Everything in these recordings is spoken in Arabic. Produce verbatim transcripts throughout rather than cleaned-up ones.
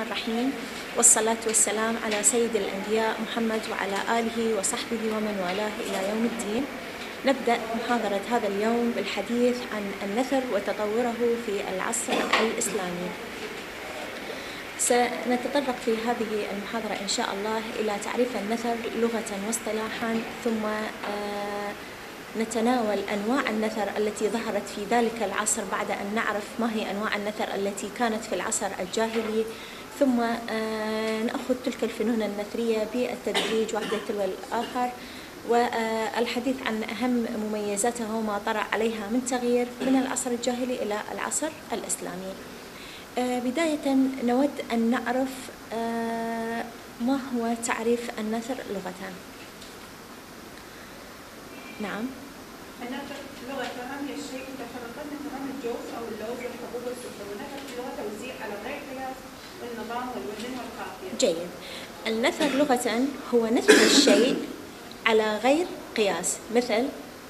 الرحيم، والصلاة والسلام على سيد الأنبياء محمد وعلى آله وصحبه ومن والاه إلى يوم الدين. نبدأ محاضرة هذا اليوم بالحديث عن النثر وتطوره في العصر الإسلامي. سنتطرق في هذه المحاضرة إن شاء الله إلى تعريف النثر لغة واصطلاحا، ثم نتناول أنواع النثر التي ظهرت في ذلك العصر بعد أن نعرف ما هي أنواع النثر التي كانت في العصر الجاهلي، ثم نأخذ تلك الفنون النثرية بالتدريج واحدة تلو الآخر، والحديث عن أهم مميزاتها وما طرأ عليها من تغيير من العصر الجاهلي إلى العصر الإسلامي. بداية نود أن نعرف ما هو تعريف النثر لغة. نعم. النثر لغة هي الشيء متفرقا من الجوف أو اللوز والحبوب والسكر، والنثر لغة توزيع على غير قياس والنظام والوزن والقافية. جيد. النثر لغة هو نثر الشيء على غير قياس، مثل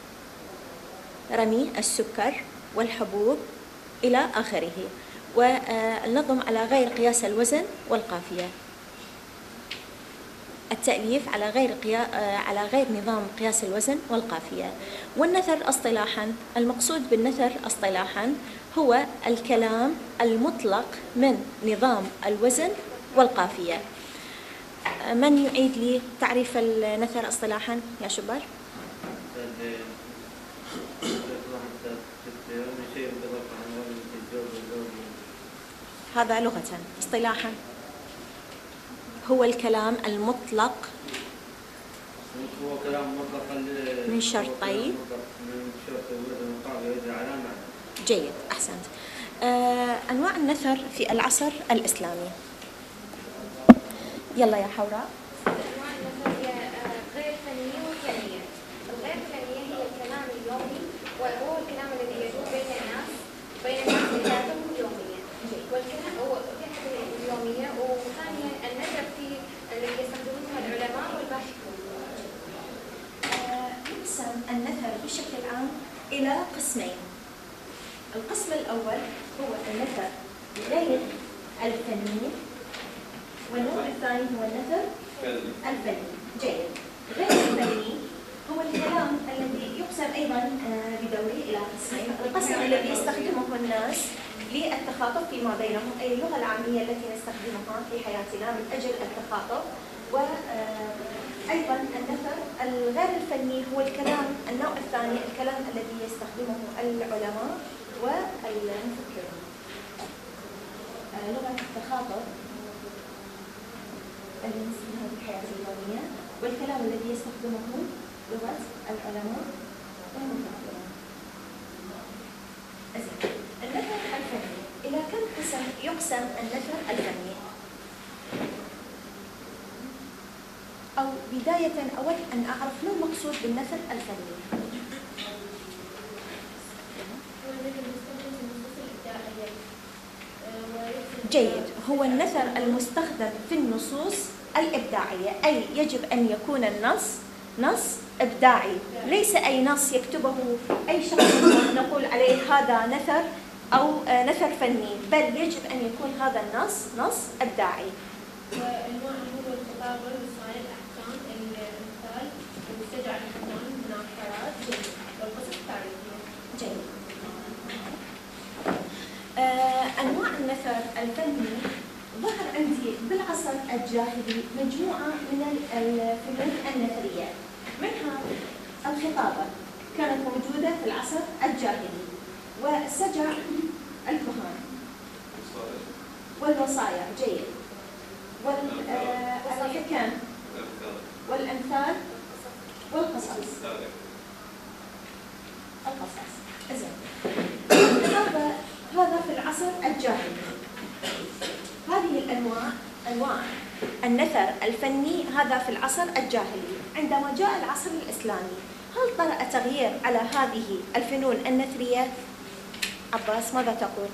رمي السكر والحبوب إلى آخره، والنظم على غير قياس الوزن والقافية، التأليف على غير قيا... على غير نظام قياس الوزن والقافية. والنثر اصطلاحا، المقصود بالنثر اصطلاحا هو الكلام المطلق من نظام الوزن والقافية. من يعيد لي تعريف النثر اصطلاحا يا شباب؟ هذا لغة. اصطلاحا هو الكلام المطلق هو كلام مطلق من شرطي. جيد، أحسنت. آه، أنواع النثر في العصر الإسلامي. يلا يا حوراء. أنواع النثر هي غير فنية وفنية. الغير فنية هي الكلام اليومي، وهو الكلام الذي يدور بين الناس بين الناس في حياتهم اليومية. والكلام هو في حياتهم اليومية. وثانيا النثر في الذي يستخدمونه العلماء والباحثون. يقسم النثر بشكل عام إلى قسمين. القسم الأول هو النثر غير الفني، والنوع الثاني هو النثر الفني. جيد. غير الفني هو الكلام الذي يقسم أيضا بدوره إلى قسمين. القسم الذي يستخدمه الناس للتخاطب فيما بينهم، أي اللغة العامية التي نستخدمها في حياتنا من أجل التخاطب. وأيضا النثر الغير الفني هو الكلام النوع الثاني، الكلام الذي يستخدمه العلماء والمفكرون، لغة التخاطب التي نستخدمها في الحياة اليومية، والكلام الذي يستخدمه لغة العلماء والمفكرون. النثر الفني، إلى كم قسم يقسم النثر الفني؟ أو بداية أود أن أعرف ما المقصود بالنثر الفني. جيد. هو النثر المستخدم في النصوص الإبداعية، أي يجب أن يكون النص نص إبداعي، ليس أي نص يكتبه أي شخص نقول عليه هذا نثر أو نثر فني، بل يجب أن يكون هذا النص نص إبداعي. والنوع هو الخطاب والوصايا، الأحكام، الأمثال، المستجع الأحكام، المناقرات، والقصص التاريخية. جيد. آه، أنواع النثر الفني ظهر عندي بالعصر الجاهلي مجموعة من الفنون النثرية، منها الخطابة كانت موجودة في العصر الجاهلي، والسجع الكهان، والوصايا. جيد. والحكم والأمثال والقصص. القصص. إذن الخطابة هذا في العصر الجاهلي. هذه الأنواع أنواع النثر الفني هذا في العصر الجاهلي. عندما جاء العصر الإسلامي، هل طرأ تغيير على هذه الفنون النثرية؟ عباس ماذا تقول؟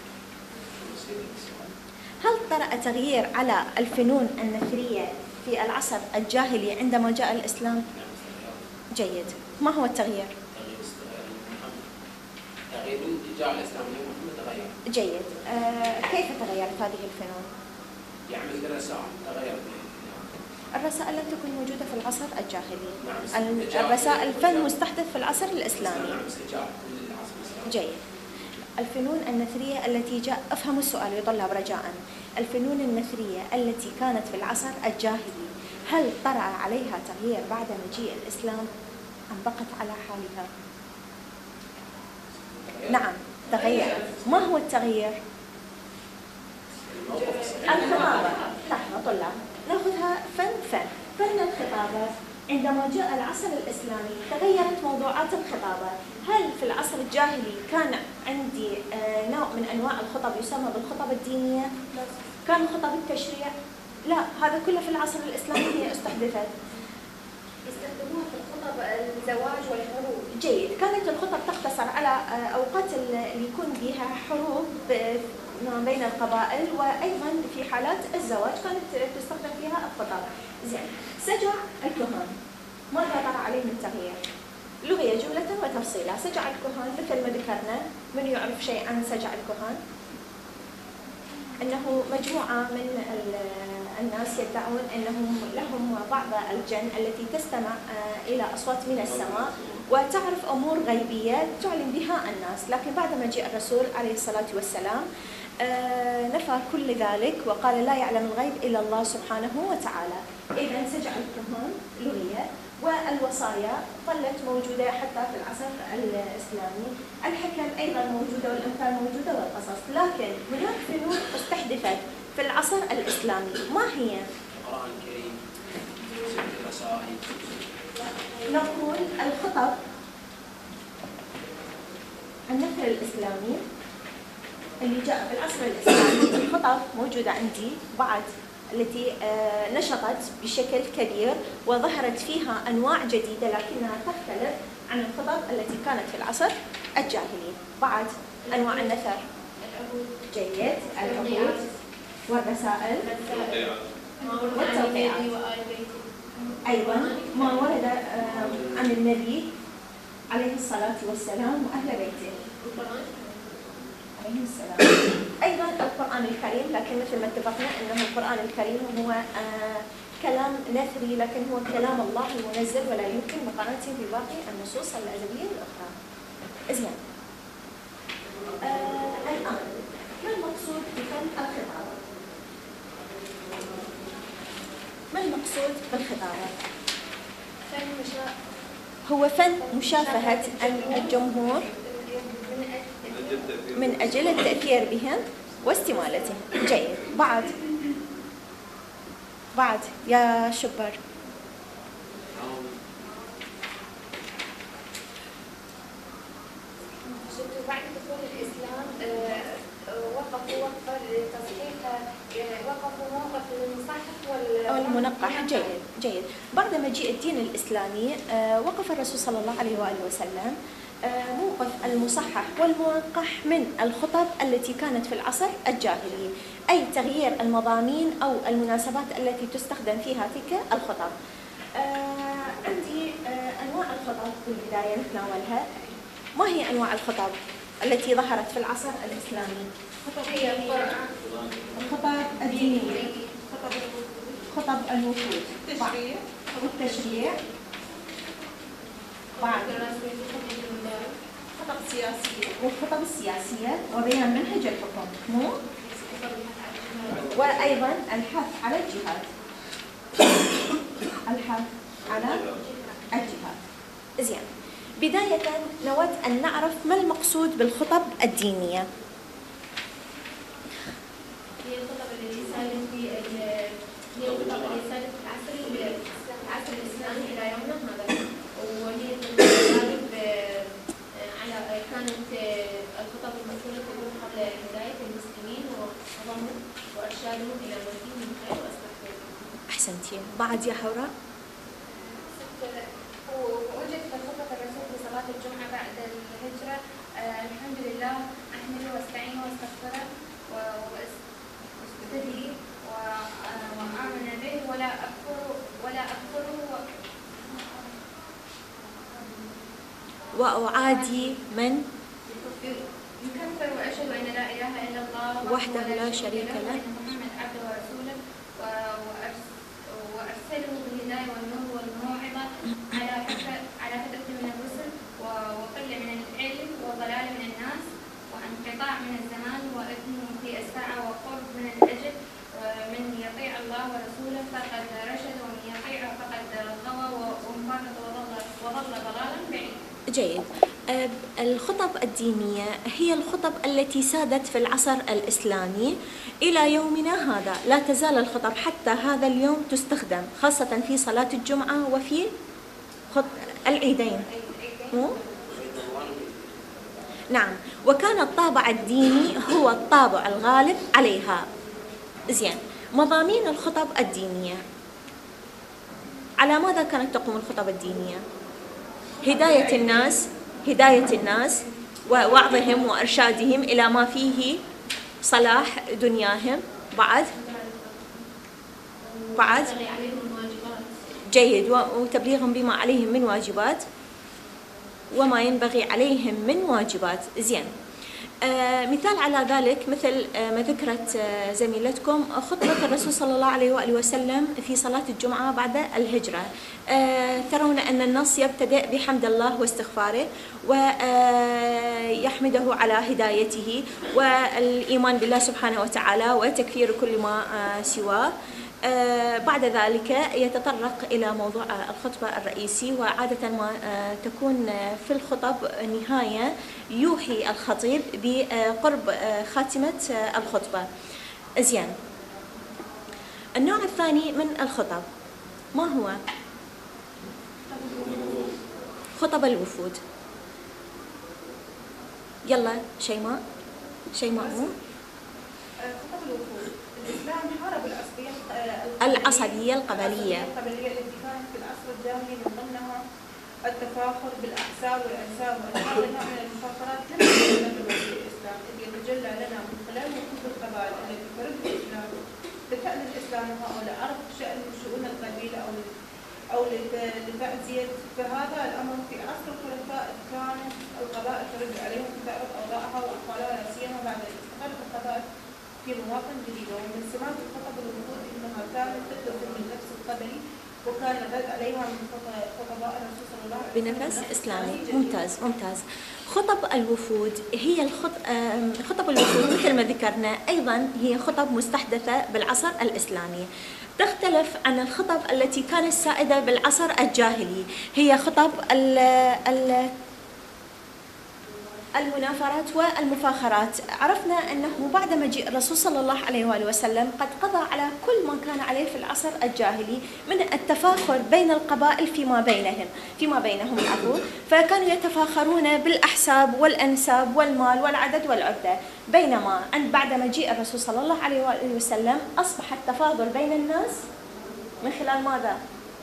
هل طرأ تغيير على الفنون النثرية في العصر الجاهلي عندما جاء الإسلام؟ جيد. ما هو التغيير؟ تغيير جاء الإسلام محمد تغير. جيد. آه كيف تغيرت هذه الفنون؟ الرسائل تغير. الرسائل لم تكن موجودة في العصر الجاهلي. نعم. الرسائل الفن مستحدث في العصر الإسلامي. نعم سجاع العصر الإسلامي. جيد. الفنون النثرية التي جاء افهموا السؤال يا طلاب رجاء. الفنون النثرية التي كانت في العصر الجاهلي هل طرأ عليها تغيير بعد مجيء الإسلام أم بقت على حالها؟ نعم تغيرت. ما هو التغيير؟ الخطابة. لحظة طلاب ناخذها فن فن فن الخطابة. عندما جاء العصر الإسلامي تغيرت موضوعات الخطابة. هل في العصر الجاهلي كان عندي نوع من أنواع الخطب يسمى بالخطب الدينية؟ كان خطب التشريع؟ لا، هذا كله في العصر الإسلامي هي استحدثت. يستخدموها في الخطب الزواج والحروب. جيد. كانت الخطب تقتصر على أوقات اللي يكون بها حروب بين القبائل، وأيضا في حالات الزواج كانت تستخدم فيها الخطب. زين. سجع الكهان ماذا طرأ عليه من تغيير؟ لغية جملة وتفصيلا. سجع الكهان مثل ما ذكرنا، من يعرف شيء عن سجع الكهان؟ أنه مجموعة من الناس يدعون أنهم لهم بعض الجن التي تستمع إلى أصوات من السماء وتعرف أمور غيبية تعلن بها الناس، لكن بعد ما جاء الرسول عليه الصلاة والسلام نفى كل ذلك وقال لا يعلم الغيب إلا الله سبحانه وتعالى. إذا سجع الكهان لغية. والوصايا ظلت موجودة حتى في العصر الإسلامي. الحكم أيضا موجودة والأمثال موجودة والقصص. لكن هناك فنون استحدثت في العصر الإسلامي. ما هي؟ القرآن الكريم، الرسائل. نقول الخطب النثر الإسلامي اللي جاء في العصر الإسلامي. الخطب موجودة عندي بعد التي نشطت بشكل كبير وظهرت فيها أنواع جديدة لكنها تختلف عن الخطب التي كانت في العصر الجاهلي. بعد أنواع النثر. جيد. العهود والرسائل والتوقيعات. أيضا ما ورد عن النبي عليه الصلاة والسلام وأهل بيته عليه السلام. أيضا القرآن الكريم، لكن مثل ما اتفقنا أنه القرآن الكريم هو آه كلام نثري، لكن هو كلام الله المنزل ولا يمكن مقارنته بباقي النصوص الأدبية الأخرى. زين. آه الآن ما المقصود بفن الخطابة؟ ما المقصود بالخطابة؟ فن مشا... هو فن مشافهة الجمهور من أجل التأثير بهم واستمالتهم. جيد. بعد بعد يا شبر. شفتوا بعد دخول الإسلام وقفوا وقفة لتصحيح، وقفوا موقف المصحف والمنقح. جيد جيد. بعد مجيء الدين الإسلامي وقف الرسول صلى الله عليه وآله وسلم موقف المصحح والمنقح من الخطب التي كانت في العصر الجاهلي، أي تغيير المضامين أو المناسبات التي تستخدم فيها تلك الخطب. آه عندي آه أنواع الخطب في البداية نتناولها. ما هي أنواع الخطب التي ظهرت في العصر الإسلامي؟ هي القرآن، الخطب الدينية، خطب الوفود، التشريع والتشريع. بعد خطب سياسية والخطب السياسية وبيان منهج الحكم، مو؟ وأيضا الحث على الجهاد. الحث على الجهاد. زين. بداية نود أن نعرف ما المقصود بالخطب الدينية. هي الخطب التي سالت في هي الخطب التي سالت في العصر العصر الإسلامي إلى يومنا هذا، وهي تغالب على كانت الخطب المسؤولة تكون قبل هداية المسلمين وحفظهم وإرشادهم إلى ما فيه من خير وإصلاح. أحسنتي. بعد يا حوراء. ووجدت خطبة الرسول في صلاة الجمعة بعد الهجرة. آه الحمد لله أحمده واستعينه واستغفره واستهديه وآمن به ولا أكفر ولا أكفره وأعادي من يكفر وأشهد أن لا إله إلا الله وحده لا شريك له وأن محمد عبده ورسوله فقد رشد ومن يطيع فقد غوى ومن فرط وضل وضل ضلالا بعيدا. جيد. آه، الخطب الدينية هي الخطب التي سادت في العصر الإسلامي إلى يومنا هذا. لا تزال الخطب حتى هذا اليوم تستخدم، خاصة في صلاة الجمعة وفي خط العيدين. مو؟ نعم. وكان الطابع الديني هو الطابع الغالب عليها. زين. مضامين الخطب الدينية، على ماذا كانت تقوم الخطب الدينية؟ هداية الناس هداية الناس ووعظهم وإرشادهم إلى ما فيه صلاح دنياهم. بعد بعد جيد. وتبليغهم بما عليهم من واجبات وما ينبغي عليهم من واجبات. زين. آه مثال على ذلك مثل آه ما ذكرت آه زميلتكم خطبة الرسول صلى الله عليه وآله وسلم في صلاة الجمعة بعد الهجرة. آه ترون أن النص يبتدأ بحمد الله واستغفاره ويحمده على هدايته والإيمان بالله سبحانه وتعالى وتكفير كل ما آه سواه. آه بعد ذلك يتطرق إلى موضوع الخطبة الرئيسي، وعادة ما آه تكون في الخطب نهاية يوحي الخطيب بقرب آه خاتمة آه الخطبة. زين. النوع الثاني من الخطب ما هو؟ خطب الوفود. يلا شيماء. شيماء مو؟ خطب الوفود. الإسلام حارب العصبية العصبية القبلية القبلية التي كانت في العصر الجاهلي، من ضمنها التفاخر بالأحساب والأنساب، وأن هذا النوع من المفاخرات لم يكن في وجه الإسلام، إذ يتجلى لنا من خلال وجود القبائل التي فرض الإسلام لفعل الإسلام هؤلاء عرف شأن شؤون القبيلة أو أو لتعزية. فهذا الأمر في عصر الخلفاء كانت القبائل ترد عليهم تعرف أوضاعها وأحوالها، لا سيما بعد استقرار القبائل في مواطن جديدة. ومن سمات الخطب الوفود إنها كانت تدخل من نفس القبلي، وكان الرد عليها من خطباء الرسول صلى الله عليه وسلم بنفس إسلامي. ممتاز ممتاز. خطب الوفود هي الخط... خطب الوفود مثل ما ذكرنا أيضا هي خطب مستحدثة بالعصر الإسلامي. تختلف عن الخطب التي كانت سائدة بالعصر الجاهلي. هي خطب ال... ال... المنافرات والمفاخرات. عرفنا أنه بعد مجيء الرسول صلى الله عليه وآله وسلم قد قضى على كل ما كان عليه في العصر الجاهلي من التفاخر بين القبائل فيما بينهم فيما بينهم العفو. فكانوا يتفاخرون بالأحساب والأنساب والمال والعدد والعدة، بينما أن بعد مجيء الرسول صلى الله عليه وآله وسلم أصبح التفاضل بين الناس من خلال ماذا؟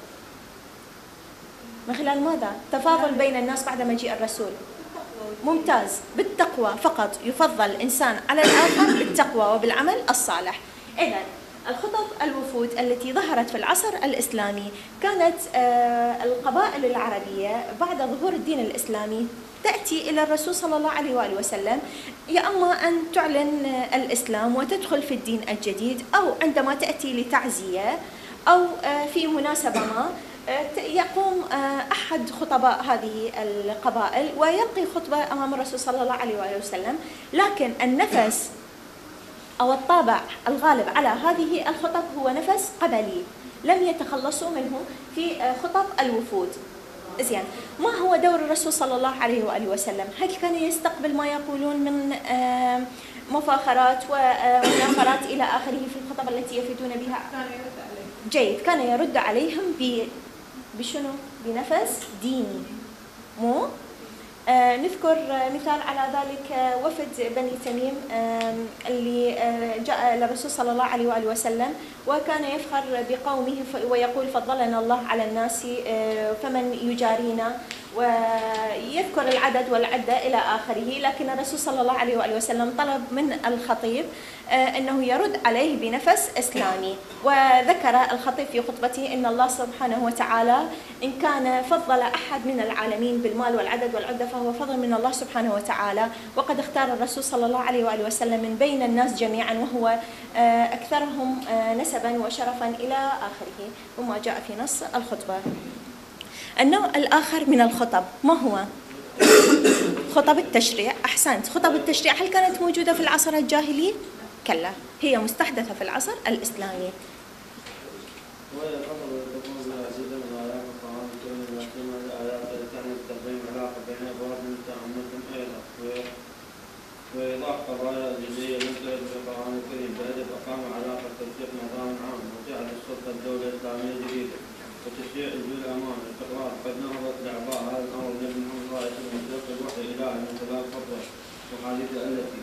من خلال ماذا؟ تفاضل بين الناس بعد مجيء الرسول. ممتاز. بالتقوى فقط، يفضل الإنسان على الآخر بالتقوى وبالعمل الصالح. إذن الخطب الوفود التي ظهرت في العصر الإسلامي كانت القبائل العربية بعد ظهور الدين الإسلامي تأتي إلى الرسول صلى الله عليه وآله وسلم، يا أما أن تعلن الإسلام وتدخل في الدين الجديد، أو عندما تأتي لتعزية أو في مناسبة ما يقوم أحد خطباء هذه القبائل ويلقي خطبة أمام الرسول صلى الله عليه وآله وسلم. لكن النفس أو الطابع الغالب على هذه الخطب هو نفس قبلي، لم يتخلصوا منه في خطب الوفود. زين. ما هو دور الرسول صلى الله عليه وآله وسلم؟ هل كان يستقبل ما يقولون من مفاخرات ومنافرات إلى آخره في الخطب التي يفيدون بها؟ كان يرد عليهم. جيد. كان يرد عليهم ب بشنو؟ بنفس ديني. مو؟ آه نذكر مثال على ذلك آه وفد بني تميم آه اللي آه جاء للرسول صلى الله عليه وآله وسلم، وكان يفخر بقومه ويقول فضلنا الله على الناس آه فمن يجارينا، ويذكر العدد والعدة إلى آخره. لكن الرسول صلى الله عليه وآله وسلم طلب من الخطيب أنه يرد عليه بنفس إسلامي، وذكر الخطيب في خطبته أن الله سبحانه وتعالى إن كان فضل أحد من العالمين بالمال والعدد والعدة فهو فضل من الله سبحانه وتعالى، وقد اختار الرسول صلى الله عليه وآله وسلم من بين الناس جميعا وهو أكثرهم نسبا وشرفا إلى آخره، وما جاء في نص الخطبة. النوع الآخر من الخطب ما هو؟ خطب التشريع. أحسنت. خطب التشريع هل كانت موجودة في العصر الجاهلي؟ كلا، هي مستحدثة في العصر الإسلامي. وهي خطر تكون بالعديد من آيات القرآن الكريم المحكمة الآيات التي تعني تقديم علاقة بين أبواب من تأملكم أيضا وإيضاح قضايا جزئية مثل في القرآن الكريم بهدف إقامة علاقة تنسيق نظام عام وجعل السلطة الدولة الإسلامية جديدة وتشريع الجيل الأمان والاستقرار. قد نهضت لإعطاء هذا الأمر النبي محمد صلى الله عليه وسلم وسيق الوحي الإلهي من خلال خطوة وحديثة التي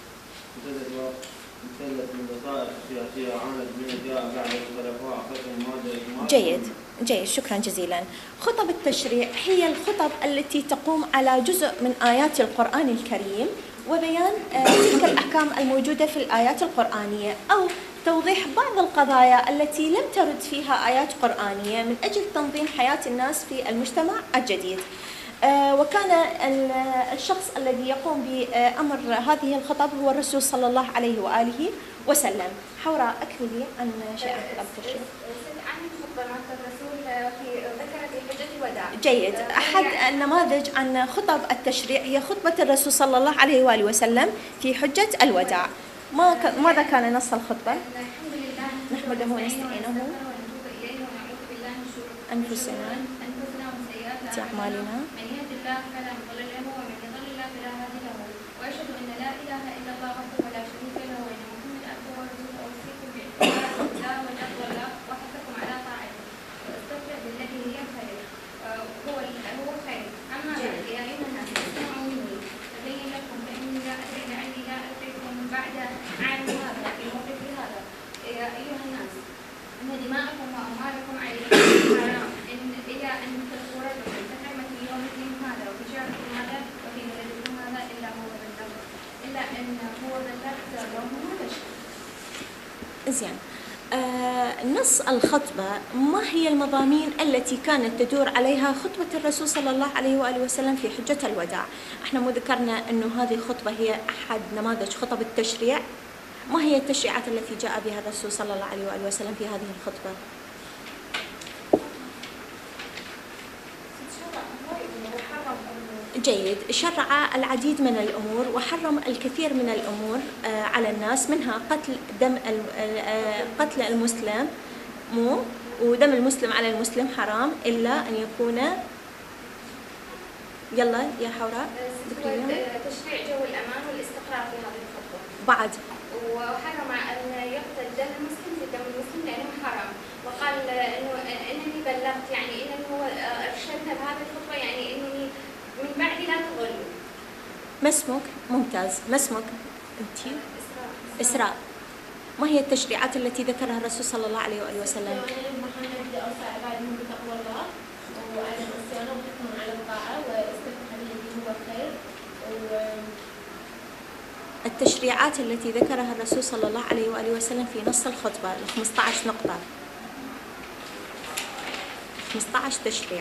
امتدت من وثائق سياسية عانت من جاء بعد اختلافها قسم مادة. جيد جيد شكرا جزيلا. خطب التشريع هي الخطب التي تقوم على جزء من آيات القرآن الكريم وبيان تلك الأحكام الموجودة في الآيات القرآنية أو توضيح بعض القضايا التي لم ترد فيها آيات قرآنية من أجل تنظيم حياة الناس في المجتمع الجديد. وكان الشخص الذي يقوم بأمر هذه الخطب هو الرسول صلى الله عليه وآله وسلم. حوراء أكملي عن شيء عن خطب التشريع. عن خطبة الرسول في ذكر في حجة الوداع. جيد. أحد النماذج عن خطب التشريع هي خطبة الرسول صلى الله عليه وآله وسلم في حجة الوداع. ما ك... ماذا كان نص الخطبة؟ الحمد لله نحمده ونستعينه أنفسنا في أعمالنا من يهد الله فلا مضل له ومن يضلل الله فلا هادي له وأشهد أن لا إله إلا الله وحده لا شريك له وأن محمد عبده ورسوله أوصيكم باتباع الله وتقوى الله وحثكم على طاعته واستغفر بالذي هي خير هو هو خير. أما بعد يا أيها الناس اسمعوا مني أبين لكم فإني لا أدري لعلي لا ألقيكم بعد عام هذا في موقف هذا. يا أيها الناس إن دماءكم وأموالكم عليكم حرام إن إلى أن تذكروا كحرمة يومكم هذا وفي شهركم هذا وفي بلدكم هذا إلا هو بالله إلا أن هو بالله تسرهم ولا شيء. زين. آه نص الخطبة ما هي المضامين التي كانت تدور عليها خطبة الرسول صلى الله عليه وآله وسلم في حجة الوداع؟ احنا مو ذكرنا أنه هذه الخطبة هي أحد نماذج خطب التشريع. ما هي التشريعات التي جاء بها الرسول صلى الله عليه وآله وسلم في هذه الخطبة؟ جيد. شرع العديد من الأمور وحرم الكثير من الأمور على الناس منها قتل دم قتل المسلم مو ودم المسلم على المسلم حرام إلا أن يكون يلا يا حوراء تشريع جو الأمان والاستقرار في هذه الخطبة. بعد وحرم أن يقتل دم المسلم بدم المسلم لأنه حرام وقال إنه إنني بلغت يعني إنه هو أرشدنا بهذه الخطبة يعني إنني من بعد لا تغلوا. ما اسمك؟ ممتاز. ما اسمك؟ أنتِ؟ إسراء. إسراء. ما هي التشريعات التي ذكرها الرسول صلى الله عليه وآله وسلم؟ محمد أوصى عباده بتقوى الله وعدم الصيانة وحكم على الطاعة واستفتح بالذي هو خير. التشريعات التي ذكرها الرسول صلى الله عليه وآله وسلم في نص الخطبة ال خمسة عشر نقطة. خمسة عشر تشريع.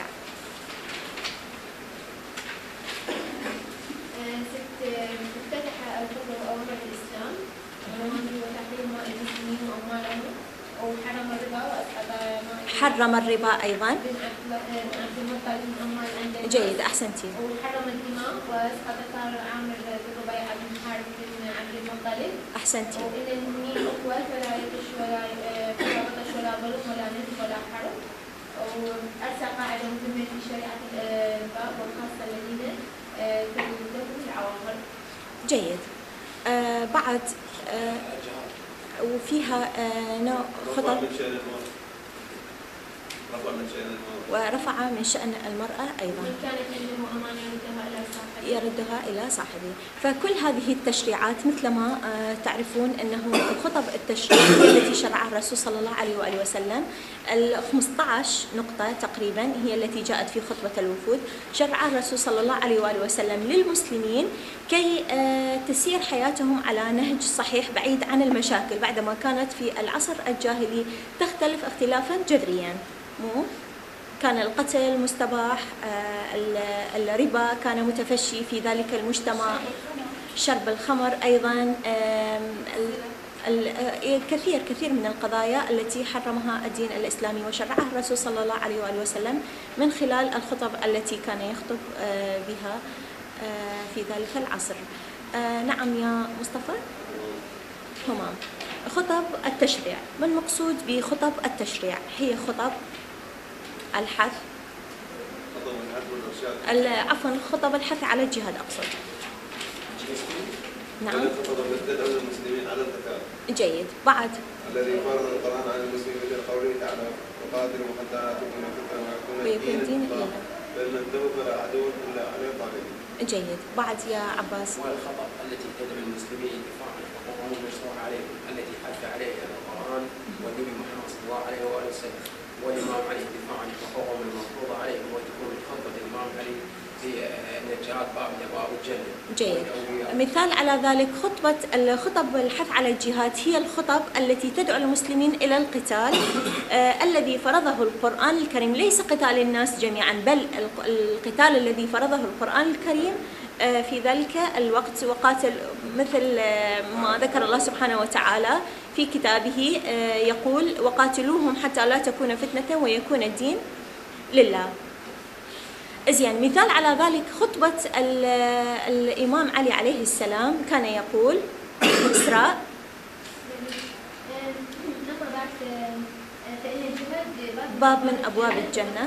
افتتح الخطبة بأوامر الإسلام ونهي وتحريم ماء المسلمين وأموالهم وحرم الربا وأسقط ماء حرم الربا أيضا. بن عبد المطلب من أموال عند جيد أحسنتي. وحرم الدماء وأسقط ثار عامر بن ربيعة بن حارث بن عبد المطلب. أحسنتي. وإن المؤمنين أخوة فلا يطش ولا فلا بطش ولا ظلم ولا نزل ولا حرب. وأرسى قاعدة مهمة في شريعة الباب والخاصة الذين تجدهم العوامر. جيد. آه بعد آه وفيها آه نوع خطب ورفع من شأن المرأة أيضا يردها إلى صاحبه. فكل هذه التشريعات مثل ما تعرفون أنه خطب التشريع التي شرعها الرسول صلى الله عليه وآله وسلم ال خمسة عشر نقطة تقريبا هي التي جاءت في خطبة الوفود شرعها الرسول صلى الله عليه وآله وسلم للمسلمين كي تسير حياتهم على نهج صحيح بعيد عن المشاكل بعدما كانت في العصر الجاهلي تختلف اختلافا جذريا. مو كان القتل مستباح، الربا كان متفشي في ذلك المجتمع، شرب الخمر أيضا، كثير كثير من القضايا التي حرمها الدين الإسلامي وشرعها الرسول صلى الله عليه وآله وسلم من خلال الخطب التي كان يخطب بها في ذلك العصر. نعم يا مصطفى. همام. خطب التشريع. ما المقصود بخطب التشريع؟ هي خطب الحث عفوا خطب الحث على الجهاد أقصد. نعم. الخطب التي تدعو المسلمين على القتال. جيد. بعد الذي فرض القرآن على المسلمين مثل قوله تعالى وقاتلوا حتى لا تكون فتنة ويكون الدين لله فإن انتهوا فلا عدو إلا على الظالمين. جيد. بعد يا عباس. والخطب التي تدعو المسلمين دفاعا عن حقوقهم المشروع عليهم التي حث عليها القرآن والنبي محمد صلى الله عليه وآله وسلم والإمام علي دفاعا عن حقوقهم المفروضة عليهم وتكون خطبة الإمام علي في نجاة باب أبواب الجنة. جيد. مثال على ذلك خطبة الخطب الحث على الجهاد هي الخطب التي تدعو المسلمين إلى القتال آه الذي فرضه القرآن الكريم، ليس قتال الناس جميعا بل القتال الذي فرضه القرآن الكريم آه في ذلك الوقت. وقاتل مثل آه ما ذكر الله سبحانه وتعالى في كتابه آه يقول وقاتلوهم حتى لا تكون فتنة ويكون الدين لله. زين. مثال على ذلك خطبة الإمام علي عليه السلام كان يقول إسراء باب من أبواب الجنة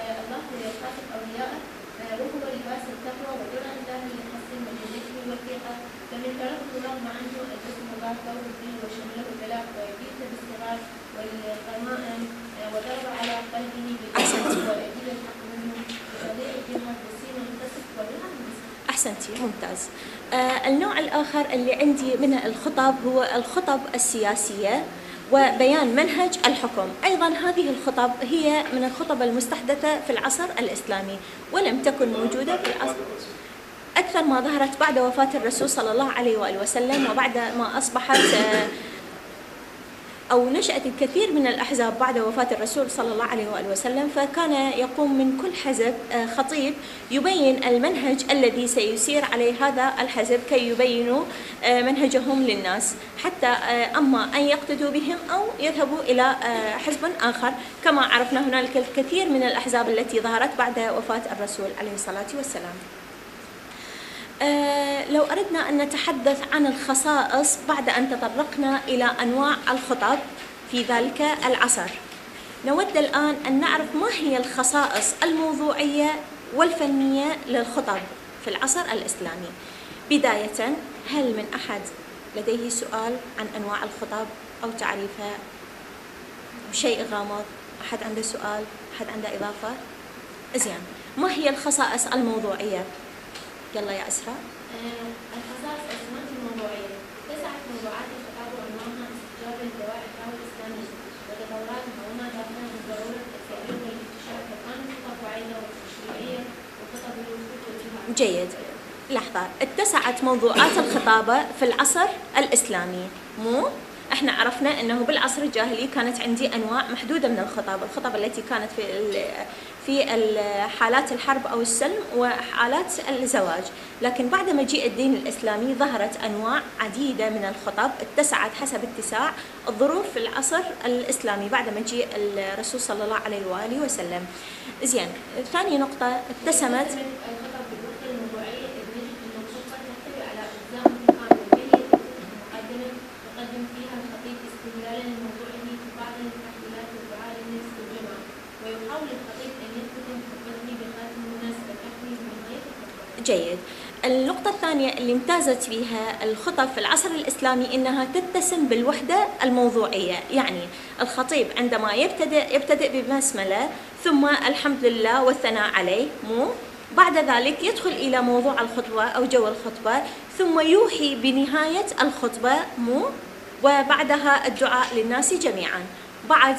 أحسنتي. ممتاز. آه النوع الآخر اللي عندي من الخطب هو الخطب السياسية وبيان منهج الحكم. أيضا هذه الخطب هي من الخطب المستحدثة في العصر الإسلامي ولم تكن موجودة في العصر أكثر ما ظهرت بعد وفاة الرسول صلى الله عليه وآله وسلم وبعد ما أصبحت آه أو نشأت الكثير من الأحزاب بعد وفاة الرسول صلى الله عليه وآله وسلم، فكان يقوم من كل حزب خطيب يبين المنهج الذي سيسير عليه هذا الحزب كي يبينوا منهجهم للناس حتى أما أن يقتدوا بهم أو يذهبوا إلى حزب آخر، كما عرفنا هنالك الكثير من الأحزاب التي ظهرت بعد وفاة الرسول عليه الصلاة والسلام. أه لو أردنا أن نتحدث عن الخصائص بعد أن تطرقنا إلى أنواع الخطب في ذلك العصر، نود الآن أن نعرف ما هي الخصائص الموضوعية والفنية للخطب في العصر الإسلامي. بداية، هل من أحد لديه سؤال عن أنواع الخطب أو تعريفها بشيء غامض؟ أحد عنده سؤال؟ أحد عنده إضافة؟ زين. ما هي الخصائص الموضوعية؟ يلا يا أسراء. الخصائص السمات الموضوعية. تسعة موضوعات الخطاب وعنوانها استجابة لدوائر الدعوة الإسلامية وتطوراتها وما دافعها من ضرورة التأليف والاكتشاف كان الخطب وعيدة والتشريعية وخطب الوفود والجهاد. جيد. لحظة، اتسعت موضوعات الخطابة في العصر الإسلامي، مو؟ احنا عرفنا انه بالعصر الجاهلي كانت عندي انواع محدودة من الخطب، الخطب التي كانت في في حالات الحرب أو السلم وحالات الزواج، لكن بعد مجيء الدين الإسلامي ظهرت أنواع عديدة من الخطب اتسعت حسب اتساع الظروف في العصر الإسلامي بعد مجيء الرسول صلى الله عليه وآله وسلم. زين. ثاني نقطة، اتسمت جيد. النقطة الثانية اللي امتازت بها الخطب في العصر الإسلامي إنها تتسم بالوحدة الموضوعية، يعني الخطيب عندما يبتدئ يبتدئ ببسملة ثم الحمد لله والثناء عليه، مو؟ بعد ذلك يدخل إلى موضوع الخطبة أو جو الخطبة ثم يوحي بنهاية الخطبة، مو؟ وبعدها الدعاء للناس جميعا. بعد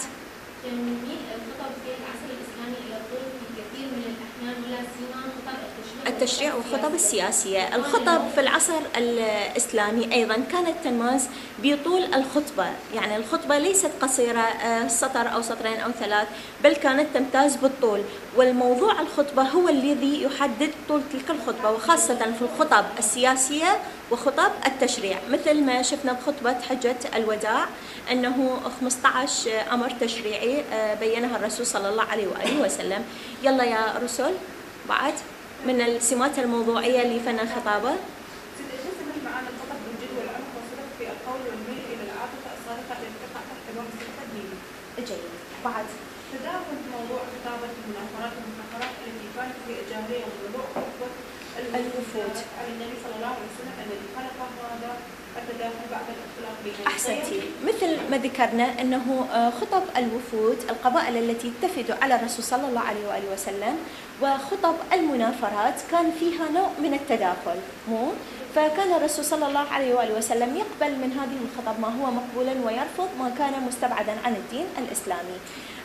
التشريع والخطب السياسية. الخطب في العصر الإسلامي أيضا كانت تماز بطول الخطبة، يعني الخطبة ليست قصيرة سطر أو سطرين أو ثلاث، بل كانت تمتاز بالطول، والموضوع الخطبة هو الذي يحدد طول تلك الخطبة، وخاصة في الخطب السياسية وخطب التشريع، مثل ما شفنا بخطبة حجة الوداع أنه خمسة عشر أمر تشريعي بينها الرسول صلى الله عليه وآله وسلم. يلا يا رسول. بعد من السمات الموضوعية لفن الخطابة. تسمح معنا الخطب بالجد والعمق وصدق في القول والميل إلى العاطفة جيد. بعد تداخل موضوع خطابة المنافرات والمفاخرات التي كانت في الجاهلية وموضوع خطبة الوفود على النبي صلى الله عليه وسلم الذي خلق هذا التداخل بعد الاختلاف بين أحسنتي. مثل ما ذكرنا أنه خطب الوفود القبائل التي تفد على الرسول صلى الله عليه وآله وسلم وخطب المنافرات كان فيها نوع من التداخل، مو؟ فكان الرسول صلى الله عليه وآله وسلم يقبل من هذه الخطب ما هو مقبولا ويرفض ما كان مستبعدا عن الدين الإسلامي.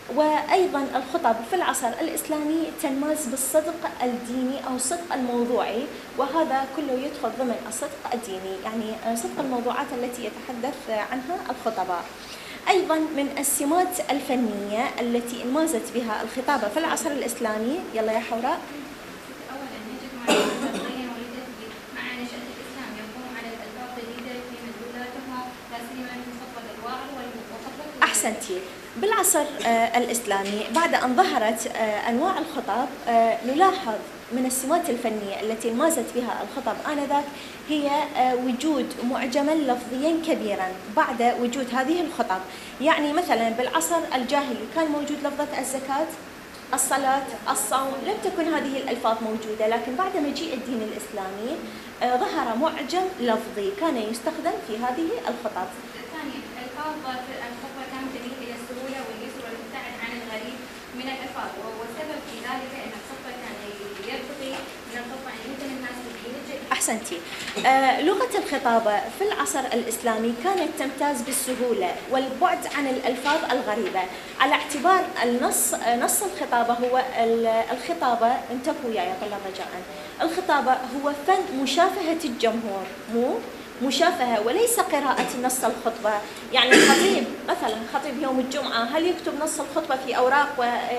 وأيضا الخطب في العصر الإسلامي تنماز بالصدق الديني أو الصدق الموضوعي، وهذا كله يدخل ضمن الصدق الديني، يعني صدق الموضوعات التي يتحدث عنها الخطباء. أيضا من السمات الفنية التي انمازت بها الخطابة في العصر الإسلامي، يلا يا حوراء. أولا يجب معرفة القضية ولدت مع نشأة الإسلام يقوم على الألفاظ الجديدة في مدلولاتها لا سيما في خطبة الواعظ وخطبة. أحسنتي. بالعصر آه الإسلامي بعد أن ظهرت آه أنواع الخطب آه نلاحظ من السمات الفنية التي انمازت بها الخطب آنذاك هي آه وجود معجما لفظيا كبيرا بعد وجود هذه الخطب. يعني مثلا بالعصر الجاهلي كان موجود لفظة الزكاة، الصلاة، الصوم، لم تكن هذه الألفاظ موجودة، لكن بعد مجيء الدين الإسلامي آه ظهر معجم لفظي كان يستخدم في هذه الخطب. ثانيا الألفاظ الخطبة كانت تميل إلى السهولة واليسر والابتعاد عن الغريب من الألفاظ، والسبب في ذلك أن الخطبة كان يبغي من الخطبة أن يمكن الناس بالدين الجديد. أحسنتي. آه لغة الخطابة في العصر الإسلامي كانت تمتاز بالسهولة والبعد عن الألفاظ الغريبة، على اعتبار النص نص الخطابة هو الخطابة، انتبهوا يا طلاب رجاء، الخطابة هو فن مشافهة الجمهور، مو مشافهة وليس قراءة نص الخطبة. يعني الخطيب مثلا خطيب يوم الجمعة هل يكتب نص الخطبة في أوراق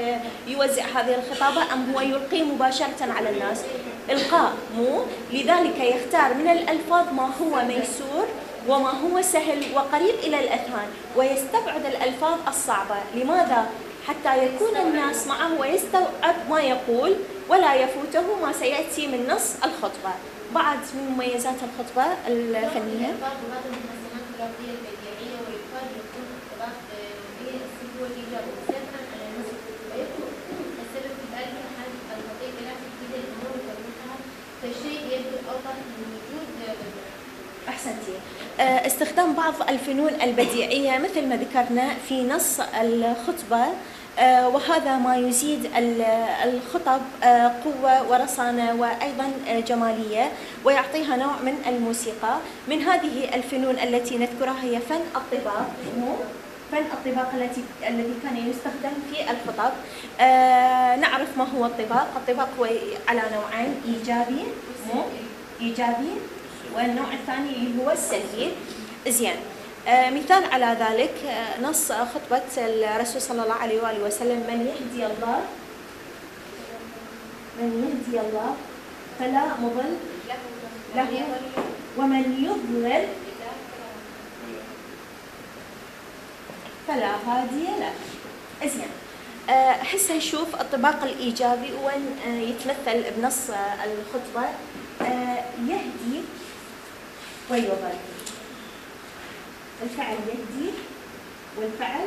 ويوزع هذه الخطابة أم هو يلقي مباشرة على الناس؟ إلقاء، مو؟ لذلك يختار من الألفاظ ما هو ميسور وما هو سهل وقريب إلى الأذهان، ويستبعد الألفاظ الصعبة. لماذا؟ حتى يكون الناس معه ويستوعب ما يقول ولا يفوته ما سيأتي من نص الخطبة. بعد من مميزات الخطبة الفنية الألفاظ وبعض المقسمات اللفظية البديعية ويقال يكون الخطاب هي السلب والإيجاب مستقرا على النص، ويكون السبب في ذلك حال الخطيب لا تحديد الأمور وتوضيحها فالشيء يبدو أوضح من وجود بديع. أحسنتي. استخدام بعض الفنون البديعية مثل ما ذكرنا في نص الخطبة، وهذا ما يزيد الخطب قوة ورصانة وأيضا جمالية ويعطيها نوع من الموسيقى. من هذه الفنون التي نذكرها هي فن الطباق، فن الطباق التي الذي كان يستخدم في الخطب. نعرف ما هو الطباق. الطباق هو على نوعين، إيجابي إيجابي والنوع الثاني اللي هو السلبي. زين. آه مثال على ذلك آه نص خطبة الرسول صلى الله عليه وآله وسلم: من يهدي الله من يهدي الله فلا مضل له ومن يضلل فلا هادي له. زين. آه هسه نشوف الطباق الإيجابي وين آه يتمثل بنص آه الخطبة. آه يهدي ويضل، الفعل يهدي والفعل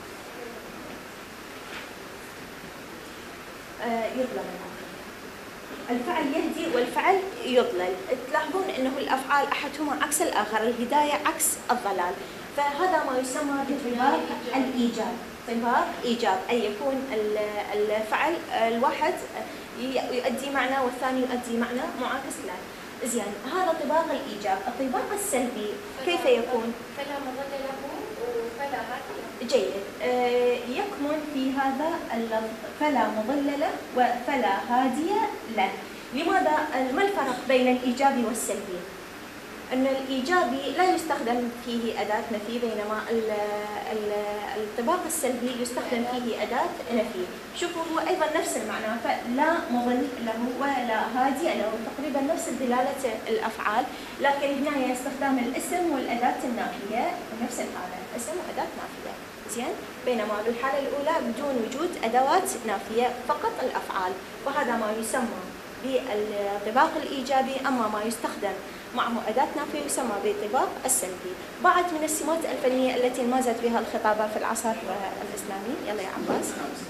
آه يضلل. الفعل يهدي والفعل يضلل. تلاحظون انه الافعال احدهما عكس الاخر، الهدايه عكس الضلال، فهذا ما يسمى بطباق الايجاب. طباق ايجاب اي يكون الفعل الواحد يؤدي معنى والثاني يؤدي معنى معاكس له. زين. هذا طباق الإيجاب. الطباق السلبي كيف يكون؟ فلا مضل له وفلا هادي له. جيد. آه يكمن في هذا اللفظ فلا مضل له وفلا هادي له. لماذا؟ ما الفرق بين الإيجابي والسلبي؟ أن الإيجابي لا يستخدم فيه أداة نفي، بينما الطباق السلبي يستخدم فيه أداة نفي. شوفوا هو أيضا نفس المعنى، فلا مضل له ولا هادي له، تقريبا نفس دلالة الأفعال، لكن هنا استخدام الاسم والأداة النافية نفس الحالة، اسم وأداة نافية. زين. بينما بالحالة الأولى بدون وجود أدوات نافية، فقط الأفعال، وهذا ما يسمى بالطباق الإيجابي. أما ما يستخدم معه أداة نافية يسمى بالطباق السلبي. بعد من السمات الفنية التي انمازت بها الخطابة في العصر الإسلامي. يلا يا عباس.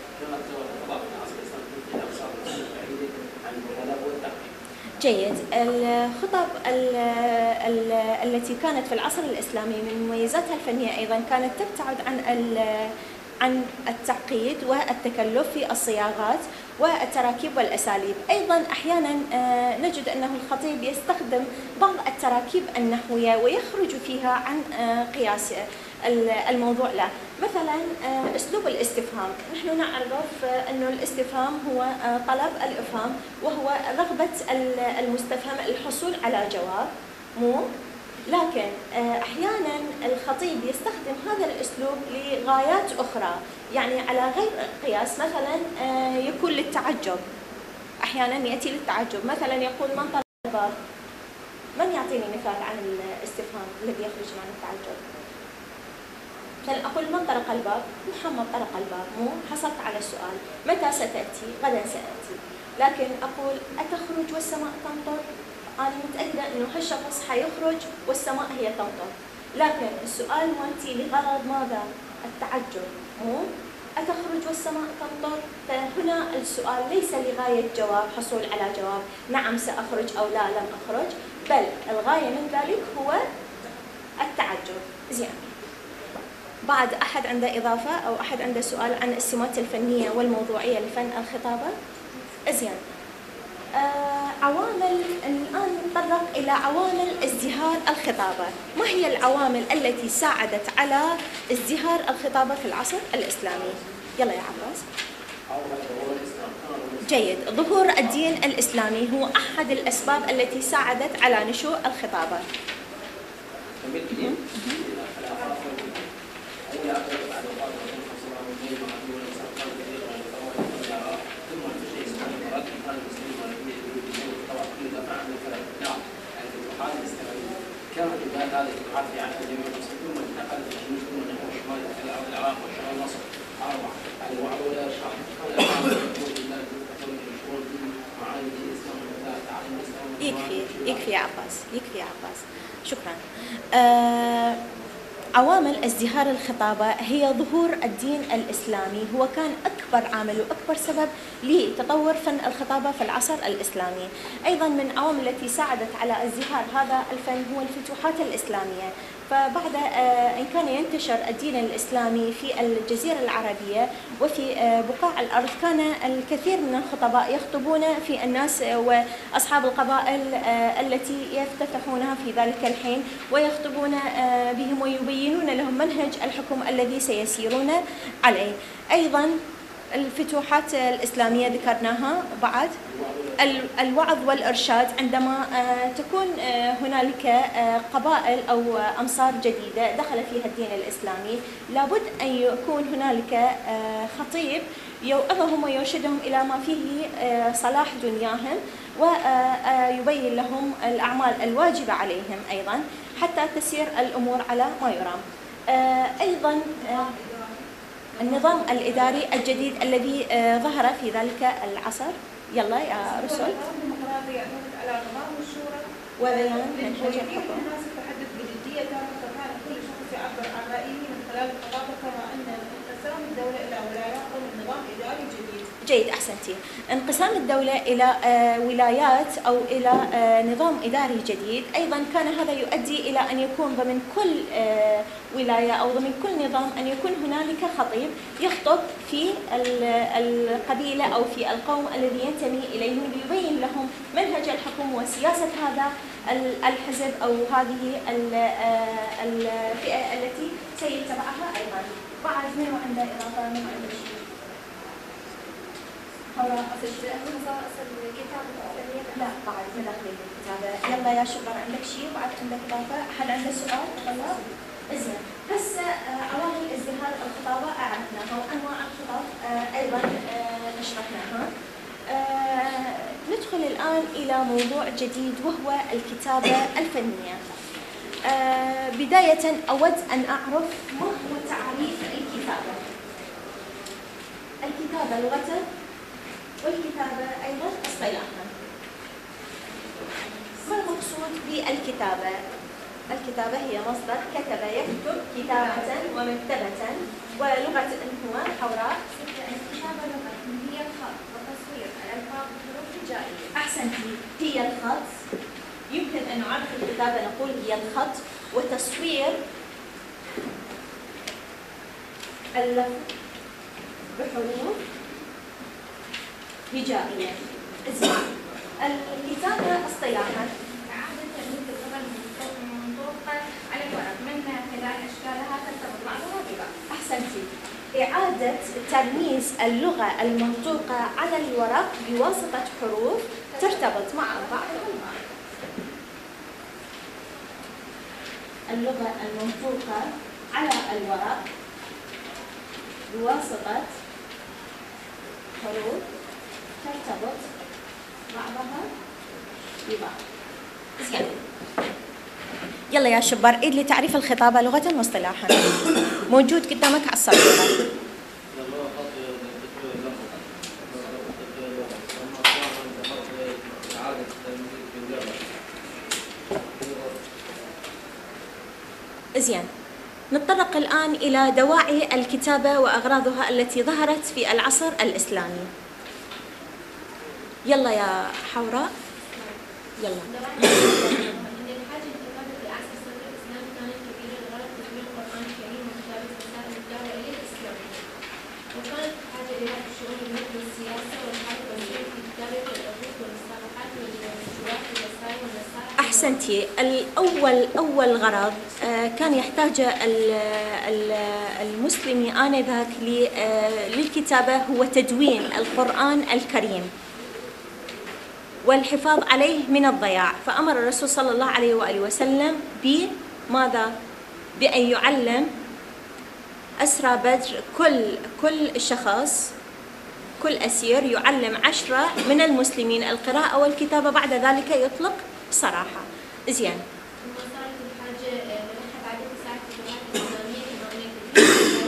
جيد. الخطب ال ال التي كانت في العصر الإسلامي من مميزاتها الفنية أيضا كانت تبتعد عن عن التعقيد والتكلف في الصياغات والتراكيب والأساليب. أيضا أحيانا نجد أنه الخطيب يستخدم بعض التراكيب النحوية ويخرج فيها عن قياس الموضوع له. مثلا أسلوب الاستفهام، نحن نعرف أن الاستفهام هو طلب الإفهام وهو رغبة المستفهم الحصول على جواب، مو لكن أحيانا الخطيب يستخدم هذا الأسلوب لغايات أخرى، يعني على غير قياس. مثلا يكون للتعجب، أحيانا يأتي للتعجب، مثلا يقول من طرق الباب. من يعطيني مثال عن الاستفهام الذي يخرج عن التعجب؟ مثلا أقول من طرق الباب؟ محمد طرق الباب، مو حصلت على السؤال. متى ستأتي؟ غدا سأتي. لكن أقول أتخرج والسماء تمطر؟ أنا متأكدة إنه هالشخص حيخرج والسماء هي تمطر، لكن السؤال مالتي لغرض ماذا؟ التعجب، مو أتخرج والسماء تمطر؟ فهنا السؤال ليس لغاية جواب، حصول على جواب نعم سأخرج أو لا لم أخرج، بل الغاية من ذلك هو التعجب. زين. بعد أحد عنده إضافة أو أحد عنده سؤال عن السمات الفنية والموضوعية لفن الخطابة؟ زين. آه عوامل، الآن نتطرق إلى عوامل ازدهار الخطابة. ما هي العوامل التي ساعدت على ازدهار الخطابة في العصر الإسلامي؟ يلا يا عباس. جيد. ظهور الدين الإسلامي هو أحد الأسباب التي ساعدت على نشوء الخطابة. كانت البلاد هذه تبعث في عهد الجميع المسلمين ثم انتقلت الجنوب ثم نحو الشمال الى العراق وشمال مصر اربع يعني وعلى شهر يكفي يكفي يا عباس، يكفي يا عباس، شكرا. آه عوامل ازدهار الخطابة هي ظهور الدين الإسلامي، هو كان أكبر عامل وأكبر سبب لتطور فن الخطابة في العصر الإسلامي. أيضا من العوامل التي ساعدت على ازدهار هذا الفن هو الفتوحات الإسلامية. فبعد أن كان ينتشر الدين الإسلامي في الجزيرة العربية وفي بقاع الأرض، كان الكثير من الخطباء يخطبون في الناس وأصحاب القبائل التي يفتتحونها في ذلك الحين، ويخطبون بهم ويبينون لهم منهج الحكم الذي سيسيرون عليه. أيضا الفتوحات الإسلامية ذكرناها. بعد الوعظ والإرشاد، عندما تكون هنالك قبائل أو أمصار جديدة دخل فيها الدين الإسلامي، لابد أن يكون هنالك خطيب يوعظهم ويرشدهم إلى ما فيه صلاح دنياهم ويبين لهم الأعمال الواجبة عليهم أيضا حتى تسير الأمور على ما يرام. أيضا النظام الإداري الجديد الذي ظهر في ذلك العصر. يلا يا رسول. الديمقراطي يعتمد على نظام الشورى وبيان منهج الحكم. الناس تتحدث بجدية تامة، فكان كل شخص يعبر عن رأيه من خلال الخطابة، كما أن انقسام الدولة إلى ولايات ومن نظام إداري جديد. جيد، أحسنتي. انقسام الدولة إلى ولايات أو إلى نظام إداري جديد، أيضا كان هذا يؤدي إلى أن يكون ضمن كل ولاية أو ضمن كل نظام أن يكون هنالك خطيب يخطب في القبيلة أو في القوم الذي ينتمي إليهم ليبين لهم منهج الحكم وسياسة هذا الحزب أو هذه الفئة التي سيتبعها أيضا. بعد منو عنده إضافة؟ منو عنده شيء؟ لا بعد ما داخل الكتابة. يلا يا شكرا، عندك شيء بعد؟ عندك إضافة؟ أحد عنده سؤال؟ تفضل. زين. هسه عوامل ازدهار الخطابة أعرفناها وأنواع الخطاب أيضا شرحناها. ندخل الآن إلى موضوع جديد وهو الكتابة الفنية. بداية أود أن أعرف ما هو تعريف الكتابة. الكتابة لغة والكتابة أيضا اصطلاحا. ما المقصود المقصود بالكتابة. الكتابة هي مصدر كتب يكتب كتابة ومكتبة، ولغة هو حوراء. الكتابة لغة هي الخط وتصوير الألفاظ والحروف الهجائية. أحسنتي، هي الخط. يمكن أن نعرف الكتابة نقول هي الخط، وتصوير اللفظ بحروف هجائية. الكتابة اصطلاحا إعادة تأليف اللغة المنطوقة على الورق من خلال أشكالها ترتبط بعضها ببعض. أحسنتي، إعادة ترميز اللغة المنطوقة على الورق بواسطة حروف ترتبط مع بعضها البعض. اللغة المنطوقة على الورق بواسطة حروف ترتبط بعضها ببعض. زين. يلا يا شباب، عيد لي تعريف الخطابة لغة واصطلاحا. موجود قدامك على السبورة. زين. نتطرق الآن إلى دواعي الكتابة وأغراضها التي ظهرت في العصر الإسلامي. يلا يا حوراء، يلا. وكانت حاجة إلى شؤون الملك والسياسة والحرب والشيء في كتابة العقود والمصطلحات والمنشورات والوسائل والنصائح. أحسنتي. الأول أول غرض كان يحتاج المسلم آنذاك للكتابة هو تدوين القرآن الكريم والحفاظ عليه من الضياع، فأمر الرسول صلى الله عليه وآله وسلم بماذا؟ بأن يعلم أسرى بدر كل كل شخص كل أسير يعلم عشرة من المسلمين القراءة والكتابة، بعد ذلك يطلق صراحة. زين. ثم صارت الحاجة لها بعد تسعة فتوحات إسلامية إمامية كثيرة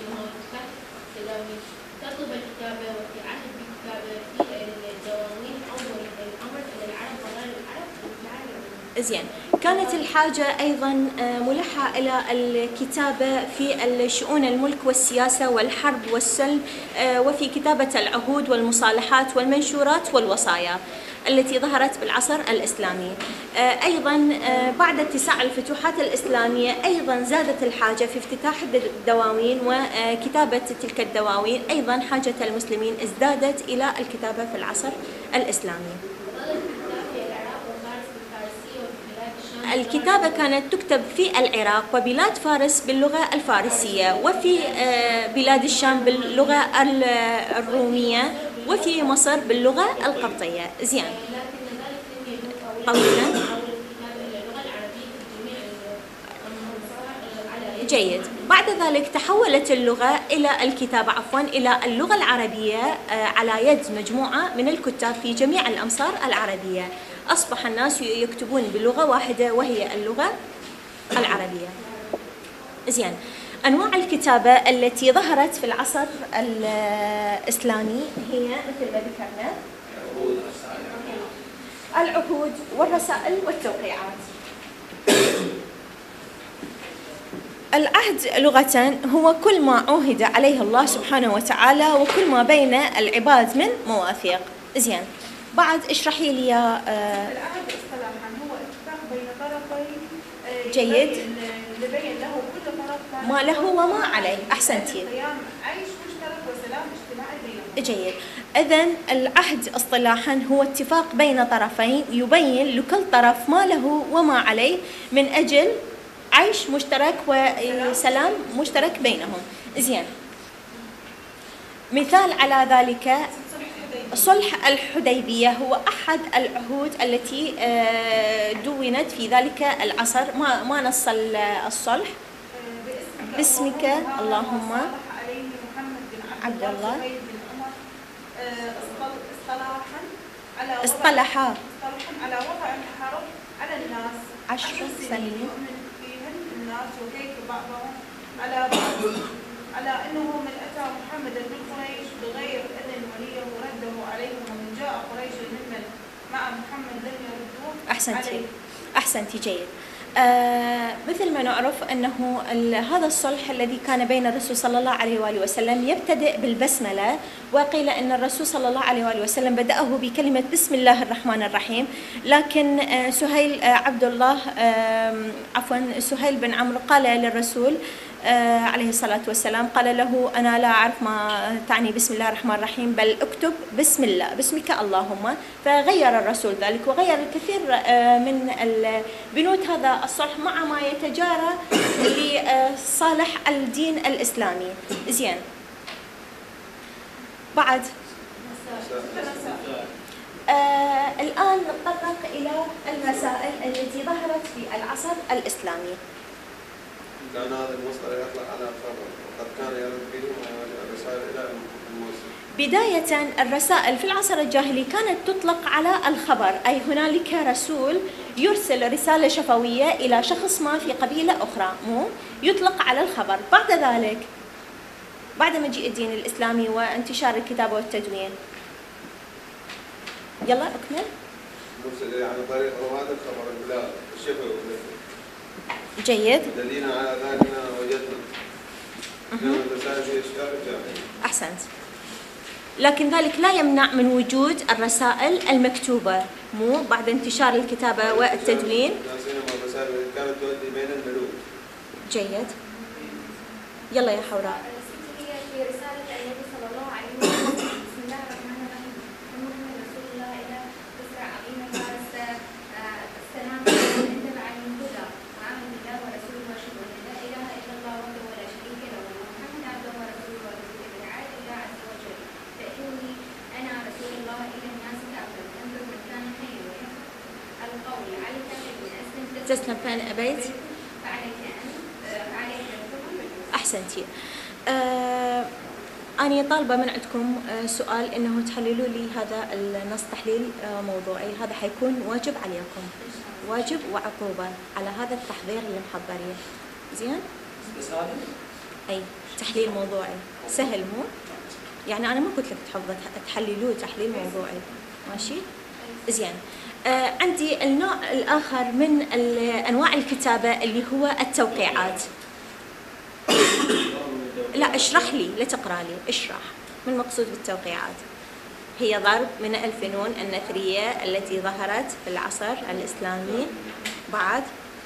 تطلب الكتابة وفي عهد بالكتابة في الدواوين أول الأمر إلى العرب وغير العرب والعالم. زين. كانت الحاجة أيضا ملحة إلى الكتابة في الشؤون الملك والسياسة والحرب والسلم، وفي كتابة العهود والمصالحات والمنشورات والوصايا التي ظهرت بالعصر الإسلامي. أيضا بعد اتساع الفتوحات الإسلامية أيضا زادت الحاجة في افتتاح الدواوين وكتابة تلك الدواوين. أيضا حاجة المسلمين ازدادت إلى الكتابة في العصر الإسلامي. الكتابة كانت تكتب في العراق وبلاد فارس باللغة الفارسية، وفي بلاد الشام باللغة الرومية، وفي مصر باللغة القبطية. زين. طويلا. جيد. بعد ذلك تحولت اللغة إلى الكتابة عفوا إلى اللغة العربية على يد مجموعة من الكتاب في جميع الأمصار العربية. أصبح الناس يكتبون بلغة واحدة وهي اللغة العربية. زين. أنواع الكتابة التي ظهرت في العصر الإسلامي هي مثل ما ذكرنا العهود والرسائل والتوقيعات. العهد لغة هو كل ما عوهد عليه الله سبحانه وتعالى وكل ما بين العباد من مواثيق. زين. بعد اشرحي لي يا العهد اصطلاحا هو اتفاق بين طرفين جيد لبين له كل طرف ما له وما عليه. احسنتي. قيام عيش مشترك وسلام اجتماعي بينهم. جيد. إذن العهد اصطلاحا هو اتفاق بين طرفين يبين لكل طرف ما له وما عليه من أجل عيش مشترك وسلام مشترك بينهم. زين. مثال على ذلك صلح الحديبية هو أحد العهود التي دونت في ذلك العصر. ما ما نص الصلح؟ باسمك اللهم عبد الله اصطلاحا على اصطلحا على وضع الحرب على الناس عشر سنين يؤمن فيهن الناس وكيف بعضهم على بعض على انه من اتى محمدا من قريش بغير اذن وليه رده عليهم ومن جاء قريش ممن مع محمد لم يردوه احسنتي. عليه. أحسنتي، جيد. آه مثل ما نعرف أنه هذا الصلح الذي كان بين الرسول صلى الله عليه وآله وسلم يبتدئ بالبسملة، وقيل أن الرسول صلى الله عليه وآله وسلم بدأه بكلمة بسم الله الرحمن الرحيم، لكن آه سهيل آه عبد الله آه عفوا سهيل بن عمرو قال للرسول آه عليه الصلاة والسلام، قال له أنا لا أعرف ما تعني بسم الله الرحمن الرحيم، بل اكتب بسم الله باسمك اللهم. فغير الرسول ذلك وغير الكثير آه من بنود هذا الصلح مع ما يتجارى لصالح الدين الإسلامي. زين، بعد آه الآن نتطرق إلى المسائل التي ظهرت في العصر الإسلامي. كان هذا المصدر يطلق على الخبر، وقد كان يرد به الرسائل إلى الموصل. بداية الرسائل في العصر الجاهلي كانت تطلق على الخبر، أي هنالك رسول يرسل رسالة شفوية إلى شخص ما في قبيلة أخرى، مو يطلق على الخبر. بعد ذلك بعد مجيء الدين الإسلامي وانتشار الكتابة والتدوين، يلا أكمل. مرسل يعني طريق رواة الخبر البلاد الشفوي. جيد. دليلا على ذلك وجدنا أن الرسائل هي أشكال الجاهلية. أحسنت. لكن ذلك لا يمنع من وجود الرسائل المكتوبة، مو بعد انتشار الكتابة والتدوين. لا سيما الرسائل التي كانت تؤدي بين الملوك. جيد. يلا يا حوراء. هي في رسالة النبي صلى الله عليه وسلم، بسم الله الرحمن الرحيم، أمرنا رسول الله إلى كسرى عظيم فارس السلام من تبع الهدى وآمن بالله ورسوله وأشهد أن لا إله إلا الله وحده ولا شريك له وأن محمدا عبده ورسوله ورسوله برعاية الله عز وجل، فإني أنا رسول الله إلى الناس كافة أنظر من كان حيا ويحب القول عليك من أسلم تسلم فإن أبيت فعليك أن فعليك أحسنتي. آه أنا طالبة من عندكم آه سؤال إنه تحللوا لي هذا النص تحليل آه موضوعي، هذا حيكون واجب عليكم، واجب وعقوبة على هذا التحضير اللي محضريه. زين؟ بس هذا؟ أي تحليل موضوعي سهل، مو؟ يعني أنا ما قلت لك تحفظ تحللوه تحليل موضوعي، ماشي؟ زين. آه عندي النوع الآخر من أنواع الكتابة اللي هو التوقيعات. لا اشرح لي، لا تقرأ لي، اشرح ما المقصود بالتوقيعات. هي ضرب من الفنون النثرية التي ظهرت في العصر الإسلامي. بعد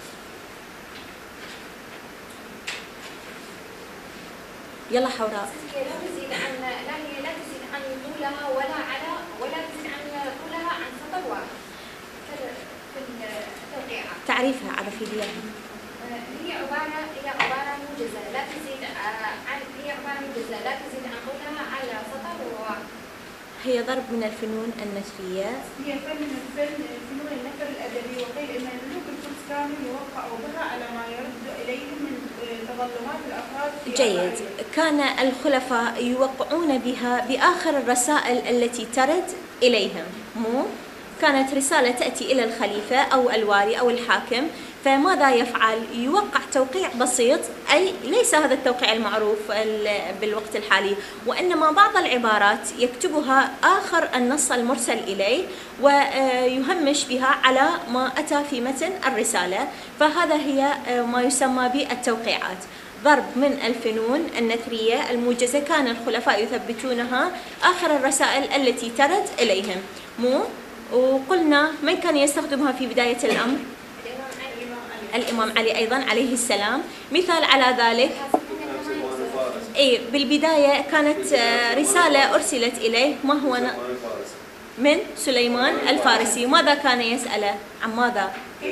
يلا حوراء. هي لا تزيد عن لا هي لا تزيد عن طولها ولا على ولا تزيد عن طولها عن سطر واحد في التوقيعات. تعريفها عرفي لي اياها. هي عبارة هي عبارة موجزة لا تزيد عن هي عبارة موجزة لا تزيد عن طولها على سطر واحد. هي ضرب من الفنون النثرية. هي فن من فن فنون النثر الأدبي، وقيل إن الملوك الفرس كانوا يوقعوا بها على ما يرد إليهم من تظلمات الأفراد. جيد. كان الخلفاء يوقعون بها بآخر الرسائل التي ترد إليهم، مو؟ كانت رسالة تأتي إلى الخليفة أو الوالي أو الحاكم، فماذا يفعل؟ يوقع توقيع بسيط، أي ليس هذا التوقيع المعروف بالوقت الحالي، وإنما بعض العبارات يكتبها آخر النص المرسل إليه ويهمش بها على ما أتى في متن الرسالة، فهذا هي ما يسمى بالتوقيعات. ضرب من الفنون النثرية الموجزة كان الخلفاء يثبتونها آخر الرسائل التي ترد إليهم، مو؟ وقلنا من كان يستخدمها في بداية الأمر؟ الإمام علي أيضا عليه السلام. مثال على ذلك أي بالبداية كانت رسالة أرسلت إليه، ما هو من سليمان الفارسي. ماذا كان يسأله؟ عن ماذا؟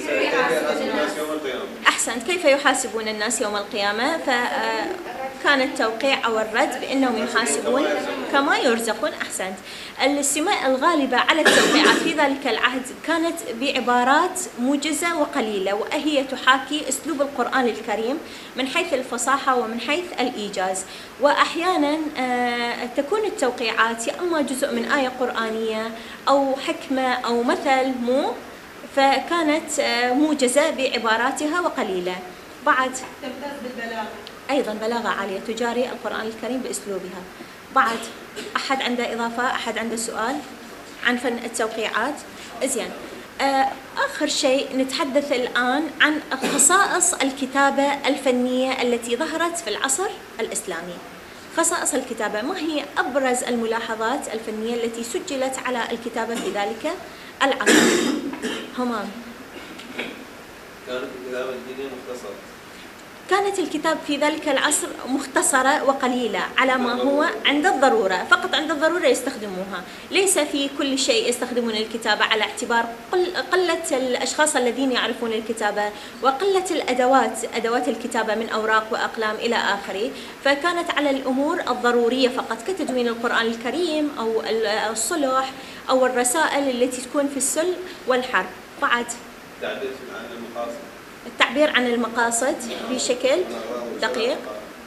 أحسنت، كيف يحاسبون الناس يوم القيامة؟ فكان التوقيع أو الرد بأنهم يحاسبون كما يرزقون. أحسنت. السماء الغالبة على التوقيعات في ذلك العهد كانت بعبارات موجزة وقليلة، وهي تحاكي أسلوب القرآن الكريم من حيث الفصاحة ومن حيث الإيجاز، وأحيانا تكون التوقيعات يا إما جزء من آية قرآنية أو حكمة أو مثل، مو؟ فكانت موجزة بعباراتها وقليلة. بعد تمتاز بالبلاغة، أيضا بلاغة عالية تجاري القرآن الكريم بأسلوبها. بعد أحد عنده إضافة؟ أحد عنده سؤال عن فن التوقيعات؟ زين. آخر شيء نتحدث الآن عن خصائص الكتابة الفنية التي ظهرت في العصر الإسلامي. خصائص الكتابة، ما هي أبرز الملاحظات الفنية التي سجلت على الكتابة في ذلك العصر؟ همام. كانت الكتابة الدينية مختصرة. كانت الكتاب في ذلك العصر مختصرة وقليلة على ما هو عند الضرورة، فقط عند الضرورة يستخدموها، ليس في كل شيء يستخدمون الكتابة على اعتبار قلة الأشخاص الذين يعرفون الكتابة وقلة الأدوات، أدوات الكتابة من أوراق وأقلام إلى آخره، فكانت على الأمور الضرورية فقط كتدوين القرآن الكريم أو الصلح أو الرسائل التي تكون في السلم والحرب. بعد تعبير عن المقاصد، التعبير عن المقاصد بشكل دقيق.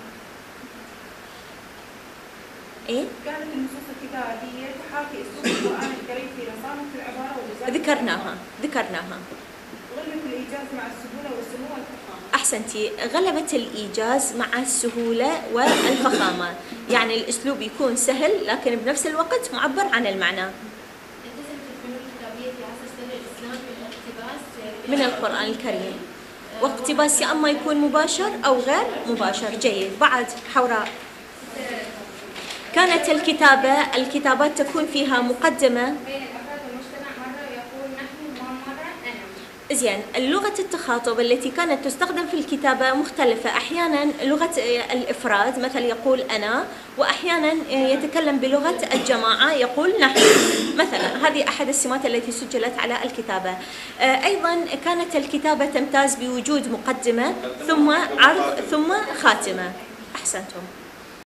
إيه؟ كانت النصوص الكتابية تحاكي أسلوب القرآن الكريم في رصانة العبارة والوزارة. ذكرناها ذكرناها. غلبة الإيجاز مع السهولة والسمو والفخامة. أحسنتي، غلبة الإيجاز مع السهولة والفخامة، يعني الأسلوب يكون سهل لكن بنفس الوقت معبر عن المعنى. التزمت الفنون الكتابية في عصر صدر الإسلام بالاقتباس من القرآن الكريم، واقتباس يا أما يكون مباشر أو غير مباشر. جيد. بعد حوراء. كانت الكتابة الكتابات تكون فيها مقدمة بين الأفراد والمجتمع، مرة يقول نحن ومرة أنا. زين. اللغة التخاطب التي كانت تستخدم في الكتابة مختلفة، أحيانا لغة الإفراد مثل يقول أنا، وأحيانا يتكلم بلغة الجماعة يقول نحن مثلا. هذه أحد السمات التي سجلت على الكتابة. أيضا كانت الكتابة تمتاز بوجود مقدمة ثم عرض ثم خاتمة. أحسنتم.